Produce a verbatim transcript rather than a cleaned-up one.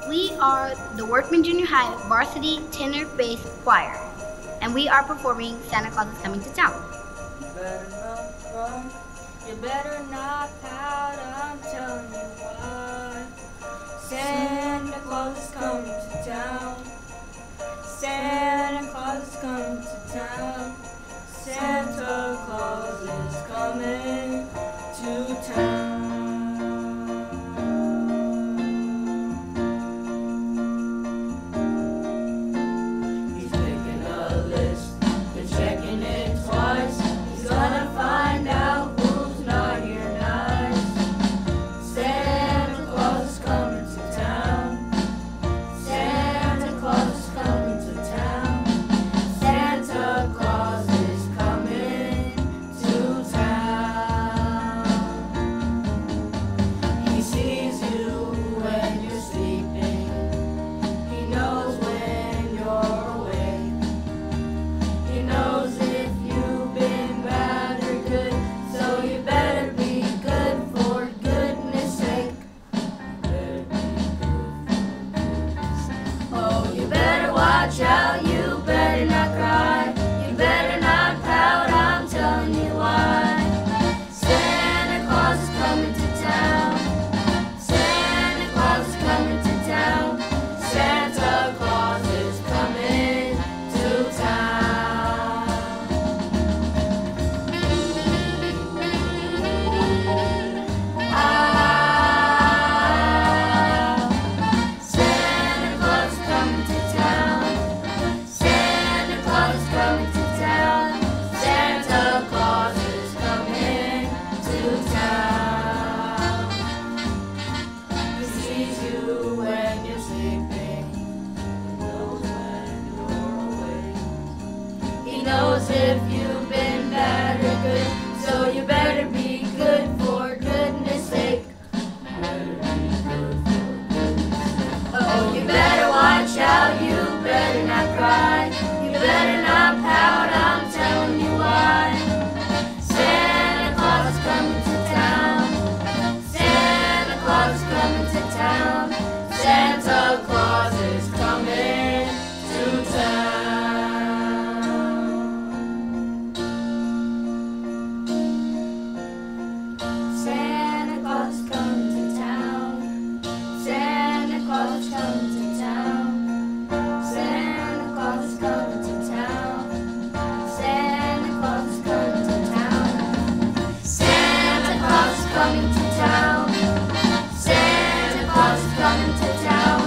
We are the Workman Junior High Varsity Tenor Bass Choir, and we are performing Santa Claus is Coming to Town. You better not run, you better not pout, I'm telling you why. Santa Claus is coming to town. Santa Claus is coming to town. Santa Claus is coming to town. Watch out, you better not cry, you better not pout, I'm telling you why. Santa Claus is coming to town. Santa Claus is coming to town. Santa Claus is coming to town. Ah. Knows if you've been bad or good, so you better be good for goodness sake. Oh, you better watch out, you better not cry, you better not pout, I'm telling you why. Santa Claus is coming to town. Santa Claus is coming to town. Santa Claus is coming to town. Coming to town. Santa Claus is coming to town.